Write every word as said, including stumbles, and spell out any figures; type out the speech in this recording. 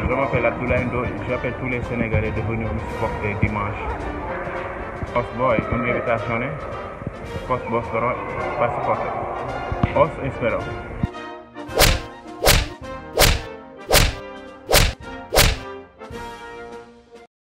Je m'appelle Abdoulaye Ndoye, j'appelle tous les Sénégalais de venir nous supporter dimanche. Os Boy, une invitation, Os Boston, pas supporter. Os espero.